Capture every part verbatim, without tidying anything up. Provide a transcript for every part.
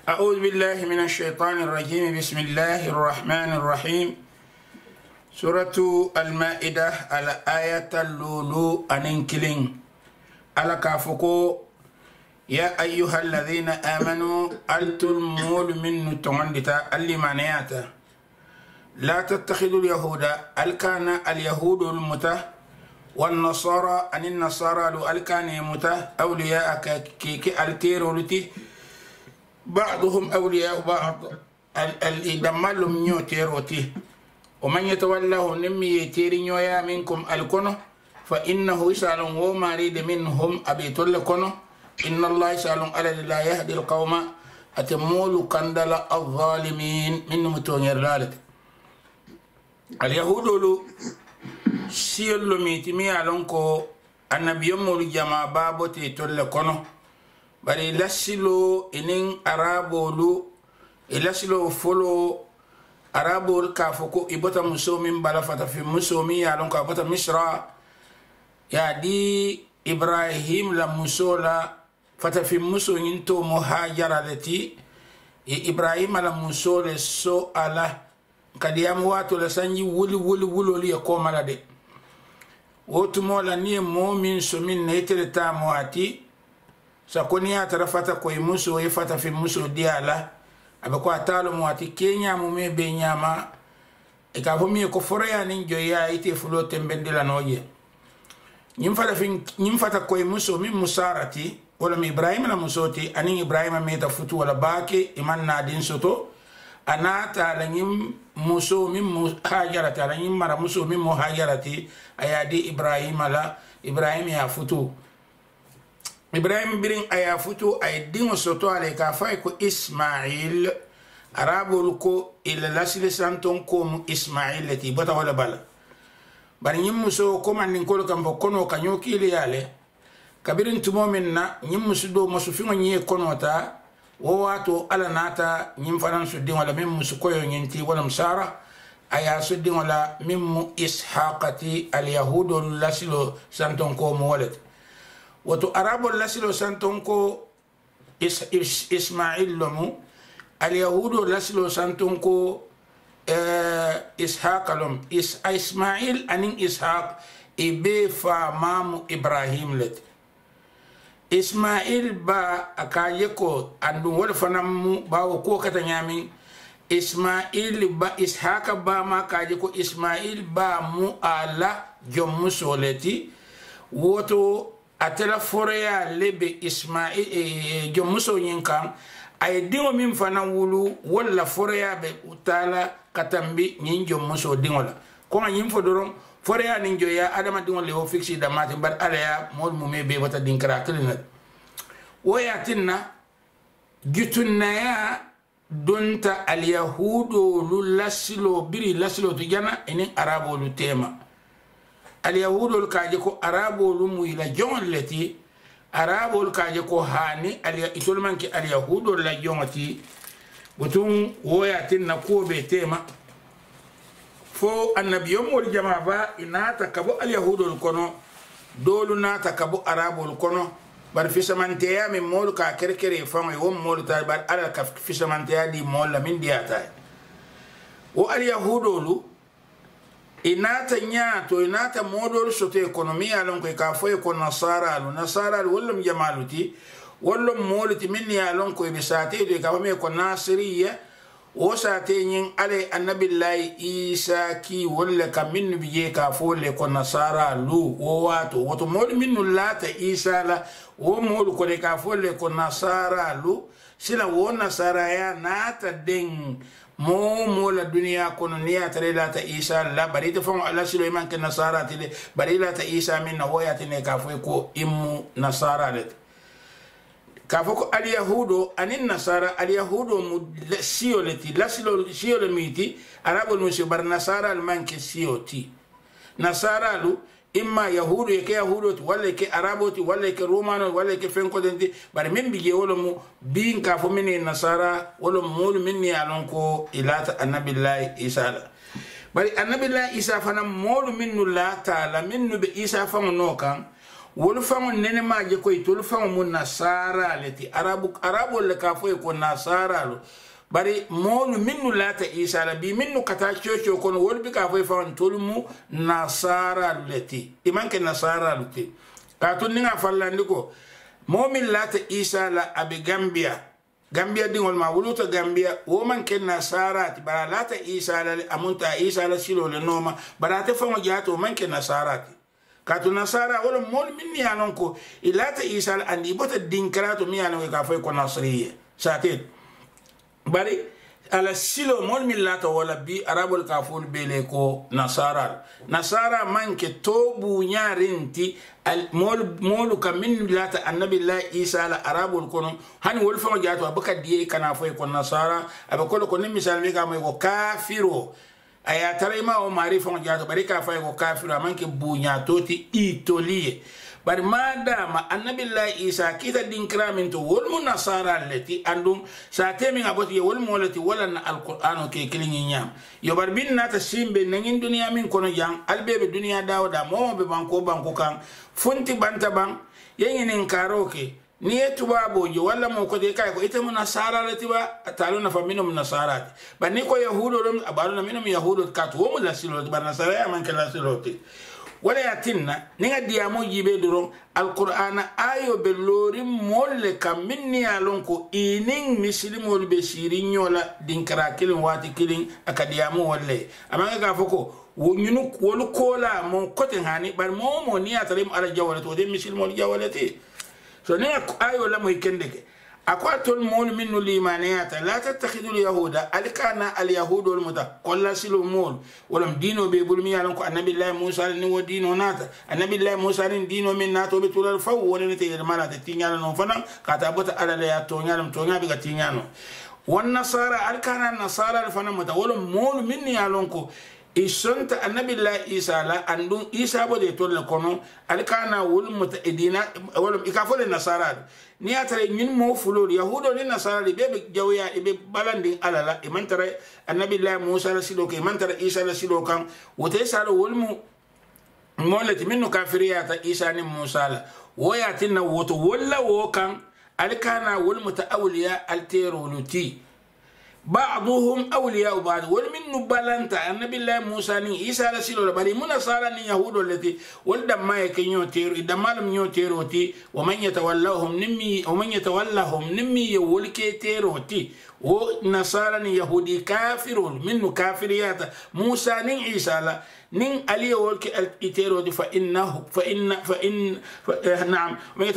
أعوذ بالله من الشيطان الرجيم. بسم الله الرحمن الرحيم. سورة المائدة على آية اللولو أنكلين على كافوكو يا أيها الذين آمنوا التلمول من نتغندتا اللي معنياتا لا تتخذوا اليهود الكان اليهود المته والنصارى أن النصارى لو الكان يمته أولياء كيكي التيرولتي بعضهم أولياء بعض الإدمال منيو تيروتي ومن يتولاه نمي يتيرينيو يا منكم الكونو فإنه يسألون وما ريد منهم أبي تلكونو إن الله يسألون على لا يهدي القوم أتمول كندل الظالمين من متونير لالت اليهود لو سيلو ميتمي علونكو النبي يوم الجماعة بابوتي تلكونو bari lasilo inin arabolu ilasilo folo arabol ka foko ibota musomin bala fata fi musomi ya lon ka bota misra ya di ibrahim la musola fata fi musomin to muhajara lati ibrahim la musole so ala kadiyam wato la sanji wuli wuli wuloli ya ko malade wotu mola ni mu'min sumin netere ta moati sakoniya tarafata ko muso e fata fi muso diala abako atalo mo ati kenya mo me be nyama e ka fo mi ko foroya nin joya ite fulo tembendela noje nyim fata fi nyim fata ko muso mi musarati wala mi ibrahim la musoti ani ibrahim me ta futu wala bake iman na din soto anata la nyim muso mi hajarati la nyim mara muso mi muhajarati ayadi ibrahim la ibrahim ya futu Ibrahim birin aya futu ay dingo soto ale ka fay ko Ismail arabul ko ila lasile santon ko mu Ismail lati bata wala bala bari nyim muso ko man nin ko kam kono kanyo kile yale kabirin tumo minna nyim muso do muso fi ngi kono ta wo wato ala nata nyim fanan su din wala mem muso koyo nyinti wala msara aya su din wala mim ishaqati al yahudul lasilo santon ko mu walati woto arabo lasilo santonko is, is, ismail lomu alyahudo lasilo santonko uh, ishaq lom is ismail anin ishaq ibe fa mamu ibrahim let ismail ba akayeko andu wala fanamu ba ko kata nyami ismail ba ishaq ba ma kayeko ismail ba mu ala jommu soleti woto atela foreya lebe ismail e jomuso yinkan ay dingo min fana wulu wala foreya be utala katambi nyin jomuso dingola ko nyin fodoron foreya nin joya adama dingo le o fixi da mati bar alaya mol mume be wata dinkara klina waya tinna gitunna ya donta al yahudo lulasilo biri lasilo to jana enen arabo lu tema اليهود الكاجكو أرابو لمو إلى جون التي أرابو الكاجكو هاني اليهود منك اليهود الجونتي بتون وياتين نكو بيتما فو النبي يوم الجماعة إنا تكبو اليهود الكونو دولنا تكبو أرابو الكونو بل في سمانتيا من مولكا كركري فان يوم مولتا بل على في سمانتيا دي مولا من دياتا واليهود لو inata nyato inata modol soto ekonomia lon ko ka fo ko nasara lu nasara lu wallum jamaluti wallum moliti minni alon ko be sate de ka me ko nasiriya o sate nyin ale annabillahi isa ki walla ka min biye ka fo le ko nasara lu o wato wato mod minnu lata isa la o mod ko de ka fo le ko nasara lu sila wo nasara ya nata den mo mo la dunia kono niya tare la ta isa la bari te fon ala sulaiman ke nasara tile bari la ta isa min na woya tine ka fo ko immu nasara le ka fo ko al yahudo anin nasara al yahudo mu sioleti la silo siole miti arabo no se bar nasara al manke sioti nasara lu imma yahudo ke yahudo wala ke arabo wala ke romano wala ke fenko denti bari min bige wala mu bin ka fo min nasara wala mul minni alon ko ilata annabillahi isa bari annabillahi isa fana mul minnu la taala minnu be isa fa no kan wol fango nene ma je ko itol fango mun nasara leti arabu arabu le ka fo ko nasara lo bari molu minnu lata isa la bi minnu kata chocho kono wol bi ka fo fango tolmu nasara leti imanke nasara leti ka to ninga fallandi ko momin lata isa la abi gambia gambia dingol ma wuluta gambia wo man ken nasara ti bara lata isa la amunta isa la silo le noma bara te fango jato man ken nasara ti katu nasara wala mol minni anon ko ilata isa la andi bota dinkrato mi anon ka fay ko nasriye satet bari ala silo mol min lata wala bi arabul kaful bele ko nasara nasara manke tobu nyarinti al mol molu kam min lata annabi la isa la arabul kono hani wol fa jato abaka diye kana fay ko nasara abako ko ni misal mi ka may ko kafiro aya tare ma o mari fon jato bari ka fay ko kafiro manke bunya toti itolie bari madama annabi la isa kita dinkramin to wol mun nasara leti andum sa temi ngaboti wol molati wala na alquran ke kilingi nyam yo bar bin nata simbe nangin dunia min kono jang albebe dunia dawda mo be banko banko kan funti banta bang yengin karoke ni etuba bojo wala mo ko de kay ko ite mun nasara leti ba talo na famino mun nasara ba ni ko yahudo dum abaru na minum yahudo kat wo mun la silo ba nasara ya man kala silo wala yatinna ninga diamo jibe duron alqur'ana ayo be lori molle kam minni alon ko inin muslimol be sirinyola dinkara kilin wati kilin akadiamo walle amanga ga foko wonyunu wolu kola mo kote hani bar mo mo ni atarim ala jawale to de muslimol jawalati so ninga ayo la mo ikendeke أقواتل مول من الإيمانيات لا تتخذوا اليهود ألكان اليهود والمتا قل سلو مول ولم دينو بيبولمي على النبي الله موسى نو دينو ناتا النبي الله موسى دينو من ناتو بتول الفو ولنتي المالا تتينيا نوفنا كتابت على لا تونيا لم تونيا بيغتينيا والنصارى ألكان النصارى الفنا متا ولم مول مني علونكو isonta annabi la isa la andun isa bo de tolle kono alkana wol mutaidina wala ikafole nasara ni atare ñin mo fulo yahudo ni nasara be be jawya be balandi alala e mantare annabi la musa la silo ke mantare isa la silo kan wote sala wol mu molati minno kafiriyata isa ni musa la woyatina woto walla wo kan alkana wol mutaawliya altero luti بعضهم أولياء بعض ومن نبلانتا النبي الله موسى ني عيسى رسول الله بل من نصارى ني يهود التي ولد ما يكنيو تيرو دما لم يو تيروتي ومن يتولهم نمي ومن يتولهم نمي يولكي تيروتي ونصارى ني يهودي كافرون من كافريات موسى ني عيسى لا نين علي ولكي التيروتي فإنه فإن فإن نعم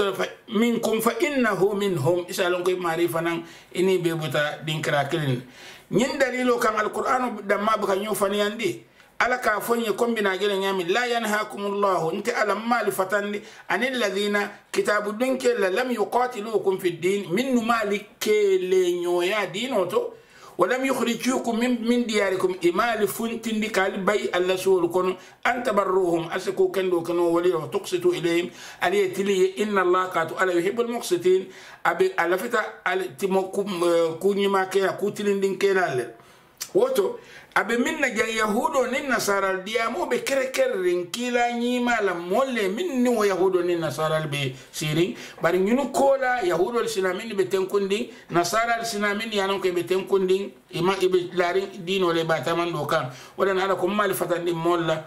منكم فإنه منهم إسألون كيف معرفنا إني بيبوتا دينكرا كلين نين دليلو كان القرآن دما بك نيوفاني عندي على كافوني كومبينا جل نيامي لا ينهاكم الله انت على مال فتن عن الذين كتاب دينك لم يقاتلوكم في الدين من مالك لنيو يا دينوتو ولم يخرجوكم من من دياركم إمال فنتين ديكال باي الله سول كون أن تبروهم أسكو كندو كنو ولي وتقسطوا إليهم عليه تلي إن الله قاتو ألا يحب المقسطين أبي ألا فتا تمكم كوني ما كيا كوتلين دين كيلال وتو أبي من نجا يهودو نين نصارى ديامو بكركر رنكيلا نيما لمولي من نو يهودو نين نصارى بسيرين باري نينو كولا يهودو السلامين بتنكون دين نصارى السلامين يانو كي بتنكون دين إما إبي لارين دينو لباتمان دوكان ولن على كم مال فتن دين مولا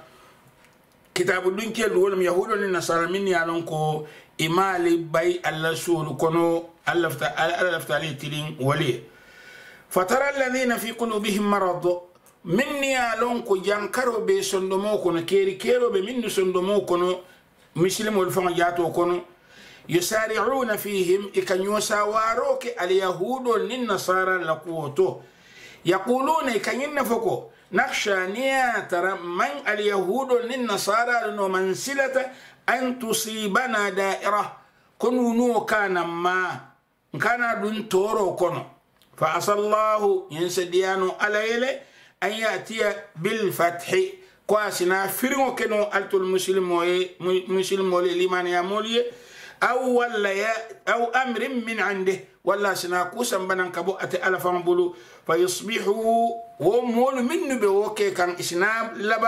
كتاب الدين كي الولم يهودو نين نصارى من يانو كو إما لباي الله سول كونو الله فتالي تلين ولي فترى الذين في قلوبهم مرض minni alon ko jankaro be sondomo kono keri kero be minni sondomo kono muslimol fa jato kono yusari'una fihim ikanyo sawaro ke al yahudo nin nasara laquto yaquluna ikanyina foko nakhsha niya tara man al yahudo nin nasara no mansilata an tusibana da'ira kunu no kana ma kana dun toro kono fa asallahu yansadiyanu alayla أن يأتي بالفتح قاسنا فرنو كنو ألت المسلموي مسلموي لمن يمولي أو ولا أو أمر من عنده ولا سناكوسا بنان كبو أتي ألفان بلو فيصبحوا ومول منو بوكي كان إسنام لبن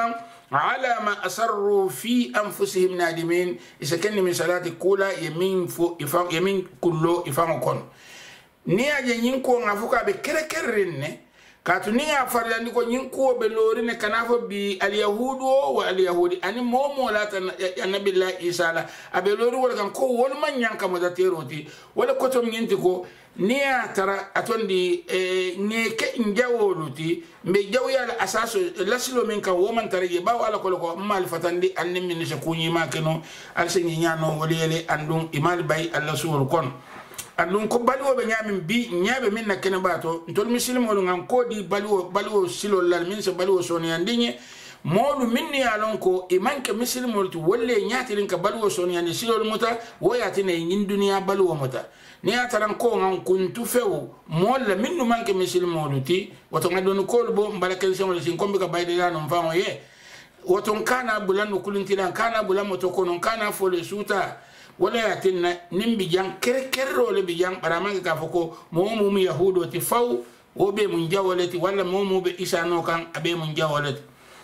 على ما أسروا في أنفسهم نادمين إذا كان من صلاة كولا يمين فو يفهم يمين كله يفهم كون نيا جنينكو نافوكا بكركرين كاتنيا فريانديكو نينكو بلورين كنافو باليهود واليهودي أني مومو لا النبي الله إيسا أبلوري ولا كان كو ولا من ينكا مدتيروتي ولا كتم ينتكو niya tara atondi e ngeke njawoluti mbe jawya la asaso lasilo men kan woman tarige ba wala ko ko mal fatandi anni min se kunyi makeno al se nyano wolele andum imal bay alla sul kon andum ko balwo be nyamin bi nyabe min na kene bato ntol muslim wol ngam ko di balwo balwo silo lal min se balwo soni andinye modu minni alon ko imanke muslim wol to wolle nyatirin ka balwo soni andi silo muta woyatine ngin duniya balwo muta ni ataran ko ngan kuntu few molla minnu manke misil moluti woto ngadon ko bo mbalaken semol sin kombe ka bayde yano famo ye woto kana bulanu kulintiran kana bulamo to konon kana fole suta wala yatinna nimbi jang kere kerro le bi jang baramanga ka foko momu mi yahudo ti faw o be mun jawoleti wala momu be isano kan abe mun jawoleti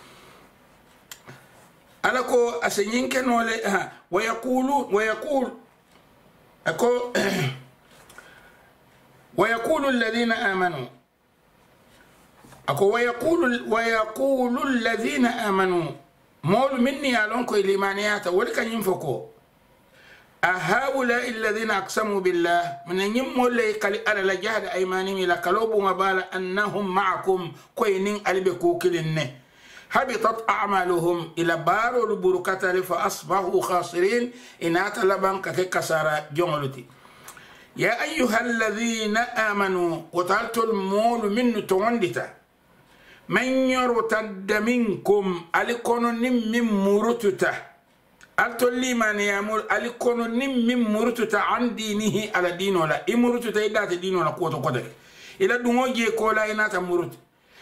alako asenyinke nole ha wa yaqulu wa yaqul ako ويقول الذين آمنوا أكو ويقول ويقول الذين آمنوا مول مني علونكو الإيمانيات ولكن ينفقوا أهؤلاء الذين أقسموا بالله من يمول لي على لجهد أيمانهم إلى قلوب مبالا أنهم معكم كوينين ألبكو كلنه حبطت أعمالهم إلى بارو البركة فأصبحوا خاسرين إن أتلبن ككسارة جملتي يا أيها الذين آمنوا وتعالت المول من توندتا من يرتد منكم ألكون من مرتتا ألتولي من يامول ألكون من مرتتا عن دينه على دين ولا إمرتتا إلا دين ولا قوة قدر إلى دموجي كولا إنات مرت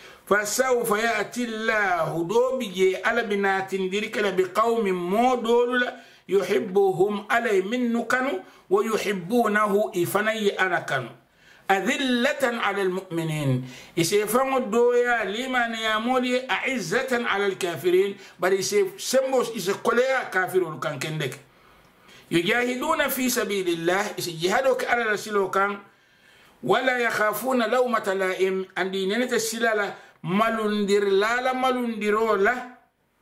فسوف يأتي الله دوبجي على بنات ديرك بقوم مودول يحبهم علي من كانوا ويحبونه إفني أنا كانوا أذلة على المؤمنين يسيفون الدويا لمن يامولي أعزة على الكافرين بل يسيف سموس يسقليا كافر كان كندك يجاهدون في سبيل الله يجاهدوك على رسولك ولا يخافون لومة لائم عندي ننت السلالة ملندر لا لا ملندرو لا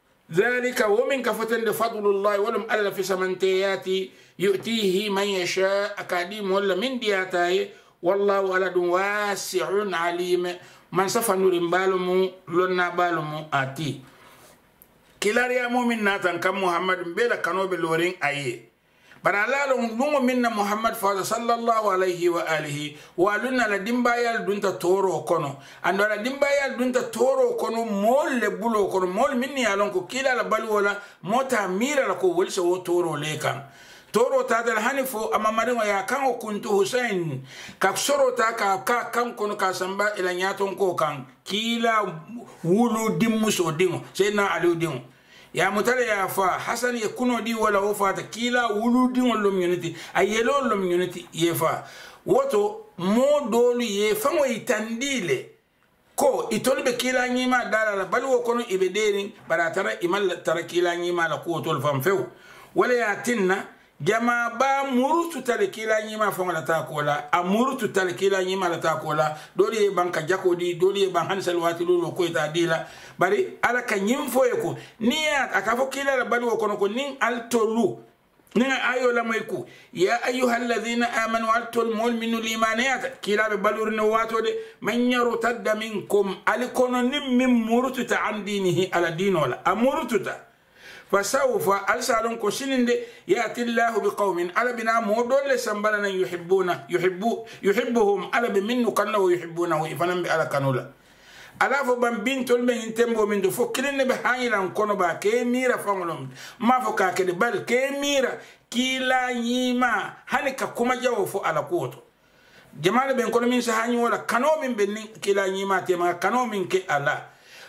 ذلك ومن كفتن فضل الله ولم ألا في سمنتيات يؤتيه من يشاء أكاديم ولا من دياتاي والله ولد واسع عليم من صفى نور بالمو لنا بالمو آتي كلا ريا مؤمن ناتن كم محمد بلا كانوا بلورين أيه برالالو نمو منا محمد فاضل صلى الله عليه وآله والونا لدمبايال دونتا تورو كونو اندو لدمبايال دونتا تورو كونو مول لبولو كونو مول مني يالونكو كيلا لبالولا موتا ميرا لكو ولسو تورو ليكان toro ta dal hanifo amma marinwa ya kan kuntu Hussein ka soro ta ka ka kan kono ka samba ila nyaton ko kan kila wulu dimmu so dingo sayna ali dingo ya mutale ya fa Hasan ya kuno di wala wafata kila wulu dingo lom unity ayelo lom unity yefa woto mo dolu ye fango itandile ko itolbe kila nyima dala la balwo kono ibederi baratara imal tara kila nyima la ko tol fam few wala ya tinna jama ba murutu talikila nyima fonga ta kola amurutu talikila nyima la ta kola doli banka jakodi doli ban hansal watilu lo ko ta dila bari ala ka nyimfo eko niya akafo kila la bali wokono ko nin altolu nin ayo la mayku ya ayyuhal ladhina amanu altul mu'minu limaniyat kila be balurne wato de man yarutadda minkum alikono nim min murutu ta andinihi ala dinola amurutu ta فسوف ألسالون كوشينند يأتي الله بقوم على بنا مودول سنبلنا يحبونه يحبو يحبهم على بمنه كانوا يحبونه إفنان بألا كانولا على فبان بنت المين تنبو من دو فكرين بحايلا كونو با كيميرا فانولم ما فكا كده بل كيميرا كيلا يما هنكا كما جاوفو على كوتو جمال بين كونو من سهاني ولا كانو من بني كيلا يما تيما كانو من كي الله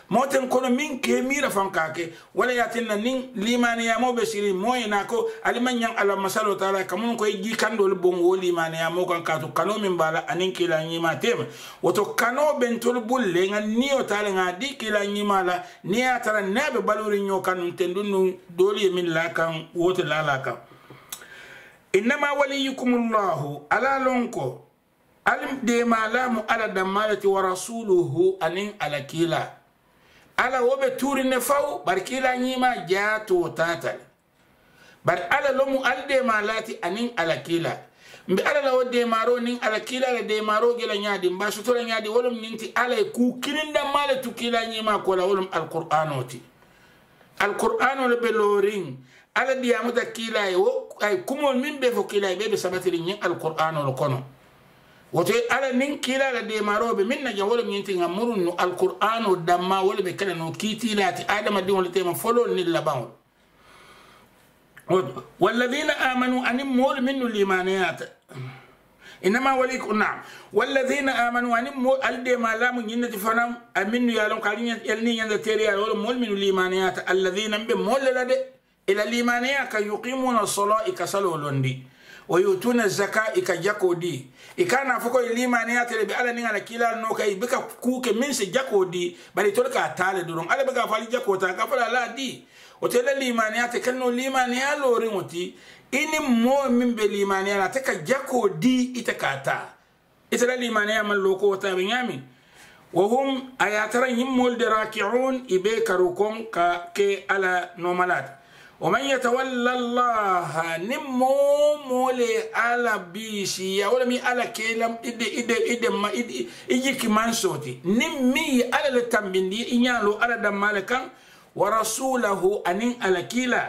moten kono min ke mira fankake wala yatinna nin limani ya mo be siri moy nako aliman yang ala masalo taala kamun ko ji kandol bongo limani ya mo kan katu kano min bala anin kila nyima tema woto kano ben tol bulle ngan niyo taala ngadi kila nyima la niya tara nabe baluri nyo kan tendunu doli min la kan wote la la kan inma waliyukumullahu ala lonko alim de malamu ala damalati wa rasuluhu anin ala kila ala wobe turi ne faw bar kila nyima jato tatal bar ala lomu alde malati anin ala kila mbe ala la wode maro nin ala kila la de maro gela nyaadi mba sutora nyaadi wolum ninti ala ku kininda malatu kila nyima ko la wolum alqur'anoti alqur'ano le beloring ala diamuta kila yo ay kumol min be fo kila be be sabatiri nyin alqur'ano lo kono wote ala nin kila la de marobe min na jawol nyinti ngamurun no alqur'ano damma wala be kala no kitilati adama di wala tema folo ni labaw walladhina amanu an mul min limaniyat inma walikum na'am walladhina amanu an mul alde malamu nyinati fanam aminu ya lon kalin yalni nyanda teri ya wala mul min limaniyat alladhina be mul la de ila limaniyat ka yuqimuna as-salata ikasalo londi ويؤتون الزكاة إكجاكودي إكان فوق الإيمان ياتي بألا نيجا كيلا نوكا يبكا كوك من سجاكودي بل تلقى تالي دورون ألا بكا فالي جاكوتا كفلا لا دي وتلا الإيمان ياتي كنو الإيمان يالو ريموتي إني مو من بالإيمان ياتي كجاكودي إتكاتا إتلا الإيمان يامن لوكو وتابينيامي وهم أياترا يمول دراكعون إبيكا روكم كي على نومالات ومن يتولى الله نمو مولي على بيشي ولا مي على كلام إد إد إد ما إد إجيك من صوتي نمي على التنبيه إنيالو على دمالكا ورسوله أنين على كلا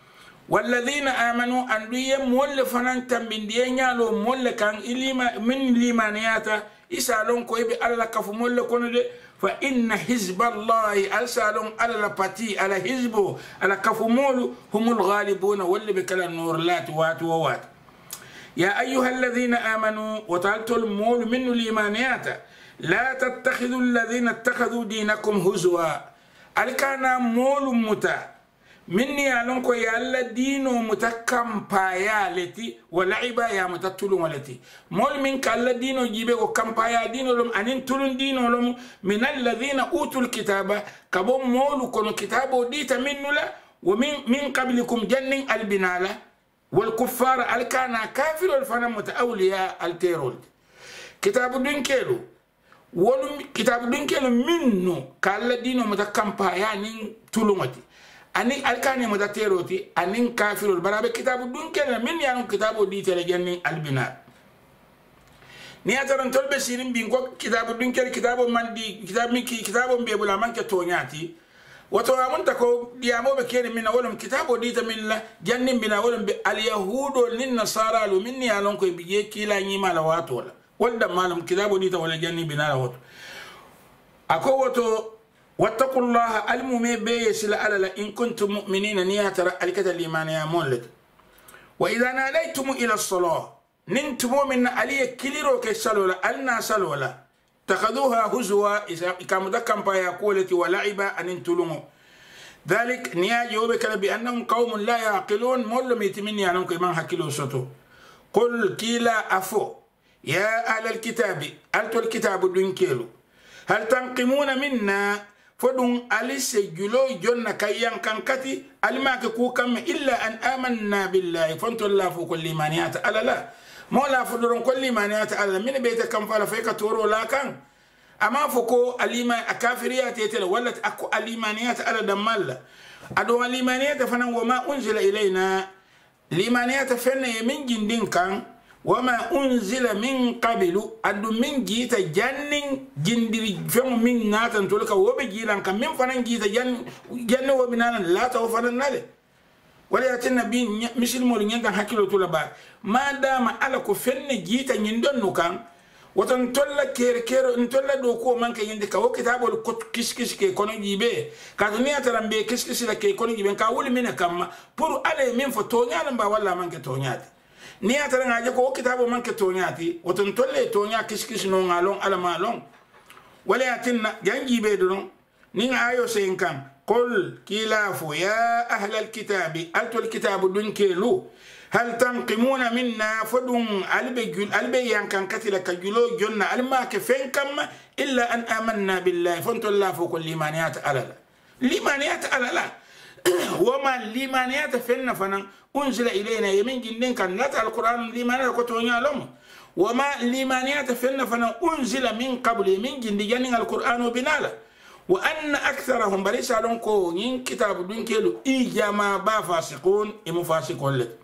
والذين آمنوا أن بيم مول فنان تنبيه إنيالو مول كان إلما من لمانياتا إسالون كويب على كف مول كونه فإن حزب الله أرسلهم على البتي على حزبه على كفمول هم الغالبون واللي بكلا النور لات وات ووات يا أيها الذين آمنوا وتعالتوا المول من الإيمانيات لا تتخذوا الذين اتخذوا دينكم هزوا الكان مول متى مني ألونكو يا الله دينو متكم بايالتي ولعبا يا متتلون ولتي مول من كالله دينو جيبه كم بايا دينو لهم أنين تلون دينو لهم من الذين أوتوا الكتاب كبو مول كونو كتابو ديتا منو لا ومن من قبلكم جنن البنالة والكفار الكانا كافر الفنا متأولياء التيرول كتاب دينكيلو ولم كتاب دينكيلو منو كالله دينو متكم بايا نين تلونتي ani alkani mo dateroti anin kafirul barabe kitabu dun kena min ya kitabu di tere janni albina ni ataran tolbe sirim bin ko kitabu dun kere kitabu mandi kitabu mi kitabu be bula manke tonyati wato amunta ko diamo be kere min wolum kitabu di ta min la janni bina wolum be al yahudo lin nasara lu min ya lon ko biye kila nyima la wato la wanda malam kitabu di ta wala janni bina la wato ako wato واتقوا الله المؤمن بيسل على إن كنتم مؤمنين نياتر الكتاب الإيمان يا مولد وإذا ناديتم إلى الصلاة ننتم من علي كليرو كسلولا ألنا سلولا تخذوها هزوا إذا كم ذكم بيقولة ولعبا أن انتلموا ذلك نياجي وبك بأنهم قوم لا يعقلون مول ميتمني عنهم كمان حكيلو سطو قل كلا أفو يا أهل الكتاب ألتو الكتاب دنكيلو هل تنقمون منا فدون أليس جلو جنة كيان كان كتي ألماك كوكم إلا أن آمنا بالله فانتو الله فوق الإيمانيات ألا لا مولا فدرون كل إيمانيات ألا من بيتك كم فعل فيك تورو لا كان أما فوق الإيمان أكافريات يتلا ولت أكو الإيمانيات ألا دمال أدو الإيمانيات فنا وما أنزل إلينا الإيمانيات فنا من جندين كان وما أنزل من قبل أدو من جيت جنن جندري فم من ناتن تلك وبجيلان كم من فنان جيت جن جن وبنان لا توفرن نله ولا يتنا بين مثل مولين يندن حكيلو تلبا ما دام على كفن جيت يندن نكان وتنتلا كير كير نتلا دوكو من كي يندك وكتابو الكت كيس كيس كي كونو جيبه كادنيا ترامبي كيس كيس كي كونو جيبه كاول من كم بورو على من فتونيا لمبا ولا من كتونيات ni atara ngaje ko kitabo man ke tonyati woton tolle tonya kiskis no ngalon ala malon wala yatinna jangi be don نين آيو سينكم قل كلافو يا أهل الكتاب ألتو الكتاب دون كيلو هل تنقمون منا فدون البي البي ينكن كتلك جلو جنة الما كفين كم إلا أن آمنا بالله فانتو الله فوق الليمانيات على لا ليمانيات على لا وما الليمانيات فينا فنا أنزل إلينا يمين جندين كان لا القرآن ليمانيات كتونيا لهم وما الليمانيات فينا فنا أنزل من قبل يمين جندين القرآن بنالا وأن أكثرهم بريس علون كو ين كتاب دون كيلو إيجاما با فاسقون إمو فاسقون لك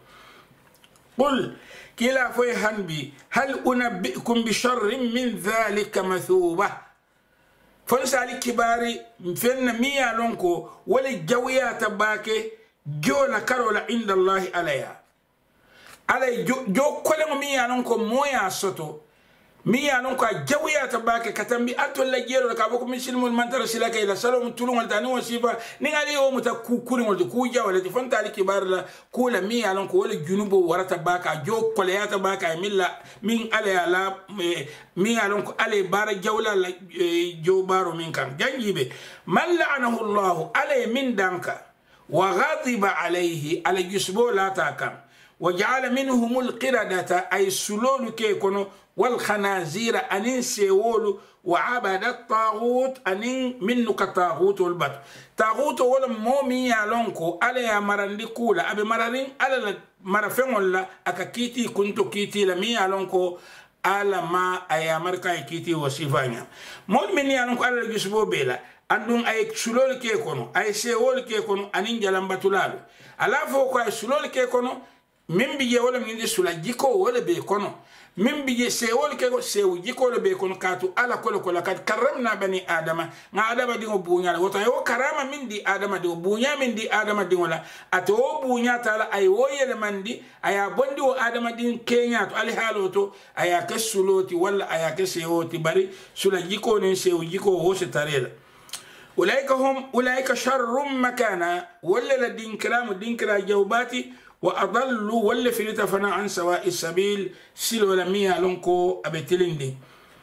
قل كلا فوي هنبي هل أنبئكم بشر من ذلك مثوبة فنسالي كباري فن ميا لونكو ولا جويا تباكي جونا كارولا عند الله عليها علي جو, جو كل ميا لونكو مويا سوتو ميا لونكو جويا تباكي كتنبي أتو لا جيرو كابوكو مسلم المنتر سلاكا إلى سلام تلون والتاني وسيفا نغالي يوم تكوكوري والتي كوجا والتي فنتالي كبار لا كولا ميا لونكو ولا جنوبو ورا تباكا جو كوليا تباكا ميلا من علي على ميا لونكو علي بار جولا جو بارو من كان جنجيبي من لعنه الله علي من دانكا وغضب عليه على جسبو لا تاكم وجعل منهم القردة أي سلول كيكونو والخنازير أنين سيولو وعبد الطاغوت أنين منو كطاغوت والبط طاغوت ولا مومي يالونكو على يا مرندي كولا أبي مرارين على مرفين ولا أكاكيتي كنتو كيتي لمي يالونكو على ما أي أمريكا كيتي وصفانيا مول من يالونكو على الجسبو بيلا andun ay sulol ke kono ay sewol ke kono anin jalambatulalo ala fo ko ay sulol ke kono min biye wala min di sula jiko wala be kono min biye sewol ke sewu jiko wala be kono katu ala kolo kolo kat karamna bani adama nga adama dingo bunya woto yo karama min di adama di bunya min di adama di wala ato bunya tala ay woyele mandi aya bondi o adama din kenya to ali haloto aya kasuloti wala aya kasewoti bari sula jiko nen sewu jiko ho se tarela أولئك هم أولئك شر مكانا ولا لدين كلام الدين كلا جوباتي وأضلوا ولا في لتفنا عن سواء السبيل سلو لمية لنكو أبتلين دي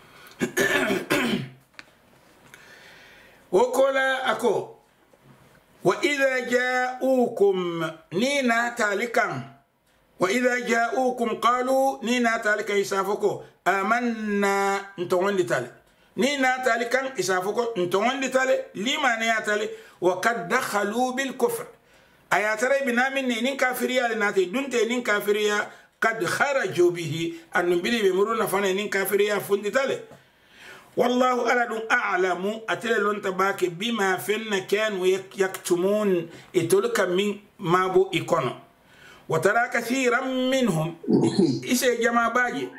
وقولا أكو وإذا جاءوكم نينا تالكا وإذا جاءوكم قالوا نينا تالكا يسافكو آمنا انتوان لتالك ni na tali kan isafuko ntongondi tale lima ne atale wa kad dakhalu bil kufr ayatare binamin ne nin kafiriya na te dunte nin kafiriya kad kharaju bihi an bili be muruna fana nin kafiriya fundi tale wallahu aladun a'lamu atale lon tabake bima fanna kanu yaktumun itulka min mabu ikono wa tara kathiran minhum ise jama baji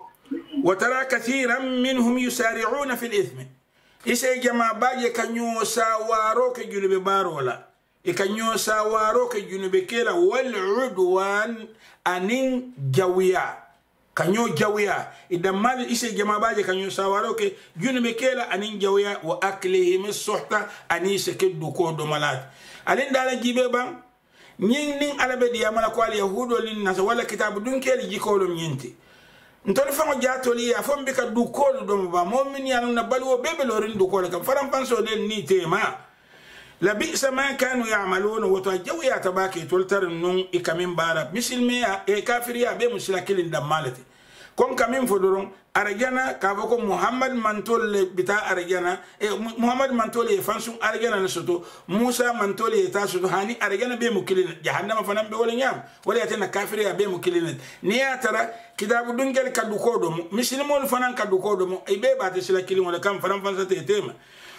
وترى كثيرا منهم يسارعون في الإثم إسي جماعة باجي كنيو ساواروك جنوب بارولا إكنيو ساواروك جنوب كيلا والعدوان أنين جويا كنيو جويا إذا مال إسي جماعة باجي كنيو ساواروك جنوب كيلا أنين جويا وأكلهم الصحة أنين سكدو كودو ملات ألين دالا جيبه بان نين نين على بدي أمالا قوال يهودو للناس ولا كتاب دون كيلا جيكولو نينتي ntol fango jatoli ya fombe ka du kol do ba momin ya na balwo bebe lorin du kol ka faram panso den ni tema la bi sama kanu ya'maluna wa tajawi ya tabaki toltar nun ikamin bara misilmiya e kafiriya be muslakilin da malati kon kamin fodoron arjana ka bako muhammad mantol bita arjana e muhammad mantol e fansun arjana na soto musa mantol e ta soto hani arjana be mukilin jahannama fanan be wala nyam wala yatena kafiriya be mukilin ni ya tara kitabu dungel kadu kodo mo muslimol fanan kadu kodo mo e be ba te sila kilin wala kam fanan fansa te tema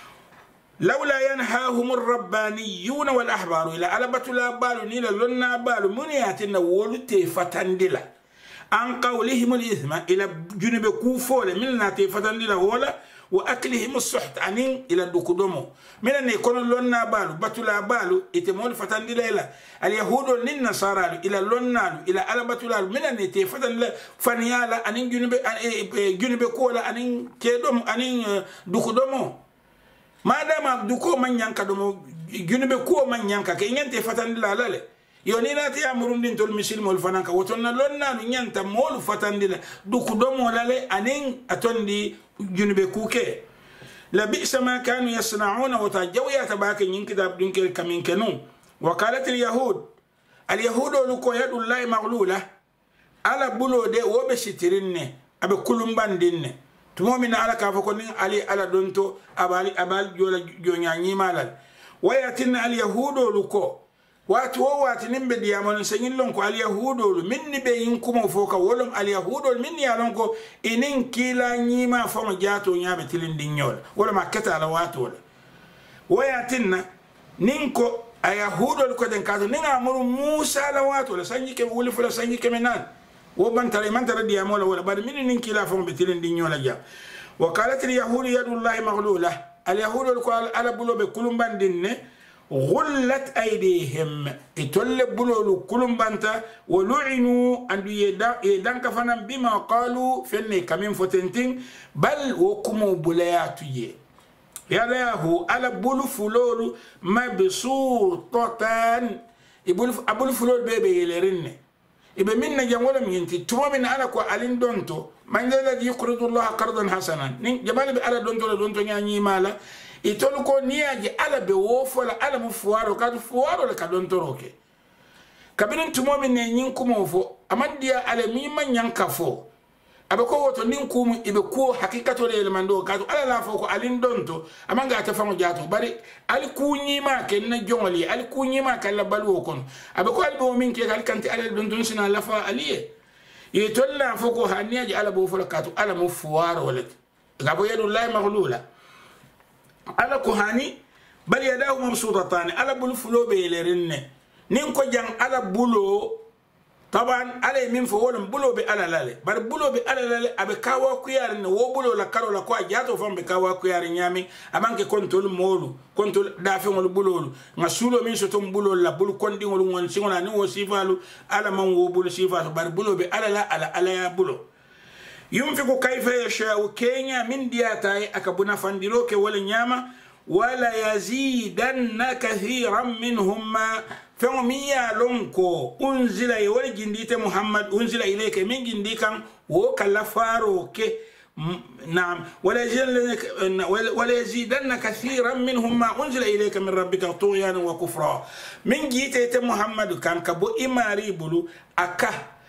lawla yanhahum ar-rabbaniyun wal ahbar ila alabatu la balu ni la lonna balu muniyatina wolute fatandila an qawlihim al-ithma ila junube kufole milna te fatandila wala wa aklihim as-suht anin ila dukudomo mina ne kono lonna balu batula balu ite mol fatandila ila al-yahudu lin nasara ila lonna ila alabatula mina ne te fatandila faniyala anin junube junube kola anin kedom anin dukudomo madama duko man yanka domo junube ko man yanka ke nyante fatandila lale yoni nati amurundin tol muslimol fananka wotonna lonna no nyanta mol fatandila duku domo lale anin atondi junube kuke لبئس ما كانوا يصنعون وتجوا يتباك ينكذب دينك كمين كنو. وقالت اليهود اليهود لكو يد الله مغلولة على بلو دي وبشترين أبي كلهم باندين تمومن على كافكونين علي على دونتو أبالي أبال جولا جونياني مالال وياتنا اليهود لكو واتو واتنين بديامون سنين لونكو اليهود مني بينكم فوق ولم اليهود مني يالونكو إنين كيلا نيما فما جاتو نيابة تلين دينيول ولا ما كتا على واتو وياتنا نينكو اليهود لكو دنكاتو نين عمرو موسى على واتو لسانجي كم ولي فلا سانجي كمنان وبن ترى من ترى ديامول ولا بعد من نين كيلا فما بتلين دينيول جا. وقالت اليهود يد الله مغلولة اليهود لكو على بلو بكلهم باندين غلت أيديهم يتولى بلولو كلهم بانتا ولعنوا أن يدان كفنا بما قالوا فني كمين فتنتين بل وكموا بلياتي يا له على بلو فلولو ما بسوطتان يقول أبو فلول بيبي يلرن يبقى منا جمولا مينتي تما من على كو ألين دونتو من الذي يقرض الله قرضا حسنا جمال بألا دونتو لدونتو يعني مالا itolu ko niyaji ala be wofo la ala mu fuwaro ka fuwaro la ka don toroke kabinin tumo min ne nyin kuma fo amandiya ala mi man yanka fo abe ko woto nin kum ibe ko hakikato le mando ka ala la fo ko alin donto amanga ta famu jato bari al kunyi ma ken na jongoli al kunyi ma kala balwo kon abe ko al bo min ke kal kanti ala don don sina lafa aliye yitolla fo ko haniyaji ala bo fo la ka ala mu fuwaro le gabo yadu la maghlula ala kuhani bal yadahu mabsuutatan ala bul fulo be lerenne nin ko jang ala bulo taban ala min fo wala bulo be ala lale bar bulo be ala lale abe kawa ku yar ne wo bulo la karo la ko jato fam be kawa ku yar nyami amanke kontol molu kontol dafe ngol bulolu nga sulo min so tom bulo la bul kondi ngol ngon singona ni wo sifalu ala man wo bulo sifalu bar bulo be ala la ala ala ya bulo ينفق كيف يشاء كينيا من دياتاي أكبنا فاندلوك ولا نياما ولا يزيدن كثيرا منهم ما فميا لونكو أنزل يولي جنديت محمد أنزل إليك من جنديكا وكالفاروك نعم ولا يزيدن ولا يزيدن كثيرا منهم ما أنزل إليك من ربك طغيانا وكفرا من جيت محمد كان كبو إماري بلو أكا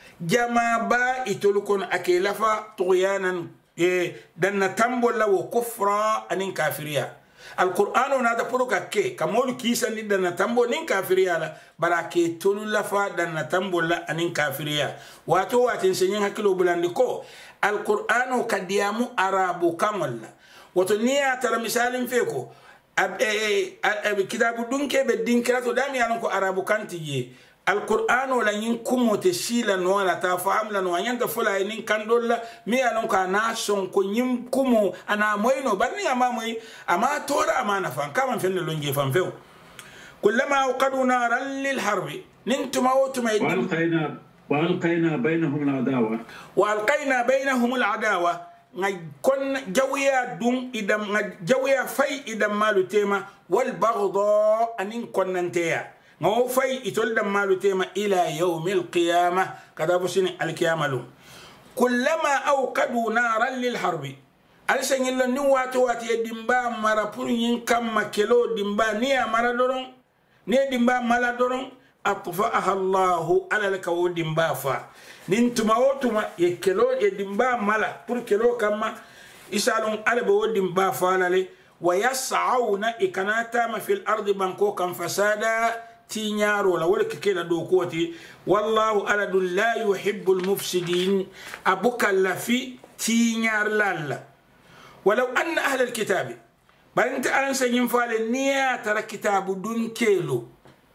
جما با itolukon ake lafa tughyanan e danna tambola wo kufra anin kafiriya alquran na da puruka ke kamolu kisan ni danna tambo nin kafiriya la barake tolu lafa danna tambola anin kafiriya wato watin senyin hakilo bulandi ko alquran kadiyamu arabu kamolla wato niya tara misalin feko ab e ab kitabu dunke be dinkirato dami yalan ko arabu kantiye القرآن ولا ينكم تشيلا ولا تفهملا وينت فلا ينين كندولا مي ألون كناسون كنيمكم أنا موينو برني أما موي أما تورا أما نفهم كمان فين اللونجي فهم فيو كلما أوقدوا نارا للحرب ننتم أوتم وألقينا وألقينا بينهم العداوة وألقينا بينهم العداوة كن جويا دون إدم جويا في إدم مالو تيما والبغضاء أنين كننتيا ngao fay itol dam malu tema ila yawmil qiyamah kada busini al qiyamalu kullama awqadu naran lil harbi al sangilla ni wato wati dimba mara pour yin kamma kelo dimba ni amara doron ne dimba mala doron atfa'aha Allah ala laka wo dimba fa nin tuma wotuma ye kelo ye dimba mala pour kelo kamma isalon ala bo dimba fa lale wa yas'auna ikanata ma fil ardi banko kam fasada تينيارو لا ولك كده دوكوتي والله ألد لا يحب المفسدين أبوك في تينيار لالا ولو أن أهل الكتاب بل أنت أنسى ينفعل نيا ترى كتاب دون كيلو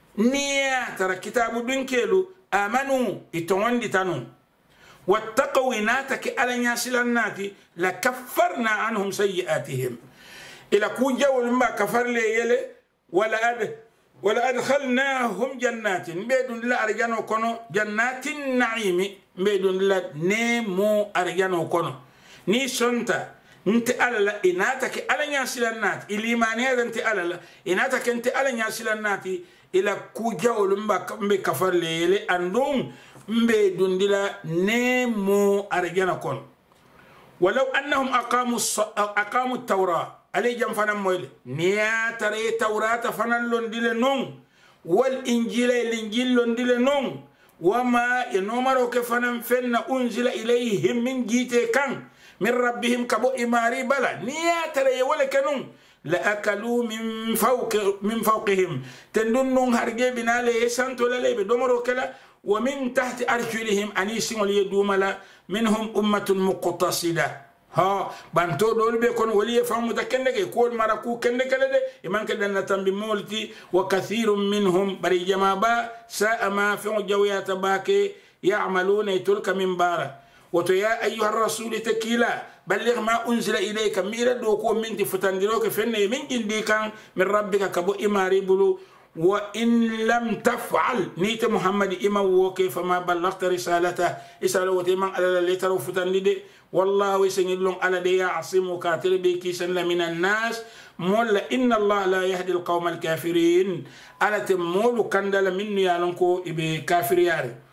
نيا ترى كتاب دون كيلو آمنوا يتوان دي تانو واتقوا ناتك ألا ياسل الناتي لكفرنا عنهم سيئاتهم إلى كوجا ولما كفر لي يلي ولا أده ولا أدخلناهم جنات بيدون لا أرجانو كونو جنات النعيم بيدون لا نيمو أرجانو كونو ني سنتا انت ألا إناتك ألا ياسل النات الإيمانية انت ألا إناتك انت ألا ياسل النات إلى كوجا ولمبا كفر ليلي أندوم بيدون لا نيمو أرجانو كونو ولو أنهم أقاموا أقاموا التوراة علي جم فنان مويل نيا ترى توراة فنان لندل نون والإنجيل الإنجيل لندل نون وما ينمروا كفنان فن أنزل إليهم من جيت كان من ربهم كبو إماري بلا نيا ترى ولا كنون لأكلوا من فوق من فوقهم تندون هرجي بنا لي سانتو لي بدمروا كلا ومن تحت أرجلهم أنيس وليدوم لا منهم أمة مقتصدة ها بانتو دول بيكون ولي فهم تكنك يقول مركو كنك لدي إمان كده نتم بمولتي وكثير منهم بري جمابا ساء ما في جويات باكي يعملون يتلك من بارا وتو يا أيها الرسول تكيلا بلغ ما أنزل إليك ميرا دوكو من تفتندروك فنه من جنديك من ربك كبو إماري بلو وإن لم تفعل نيت محمد إما وكيف ما بلغت رسالته إسألوا وتيمان على اللي تروا فتندي والله ويسنجلون على دي يعصم كاتل بكيسن من الناس مولا إن الله لا يهدي القوم الكافرين على تمول كندل من يالنكو إبي كافر ياري